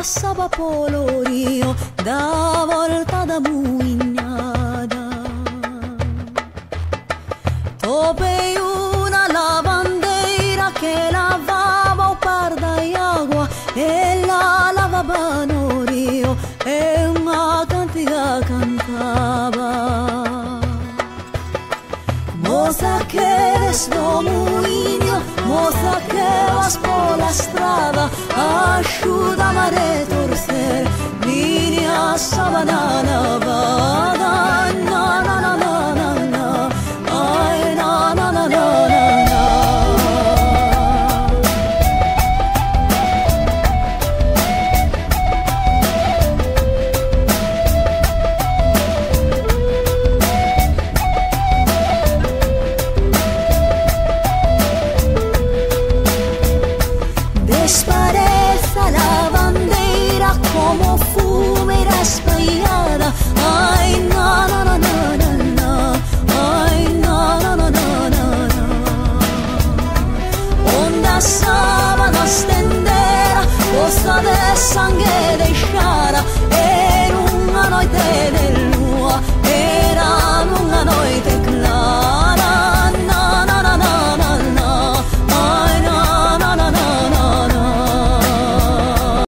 passava polorio da volta da muignada. Topei una lavandeira che lavava un par di acqua e la lavavano rio e una cantica cantava. Moza che sto muinio, moza che vas por la strada, ayúdame a retorcer, línea sabana lavada, na na na na na na, ay na na na na na na. Desparece la bandera como fumera espallada. Ay, na na na na na na. Ay, na na na na na na. Onda sábanas tendera, cosa de sangre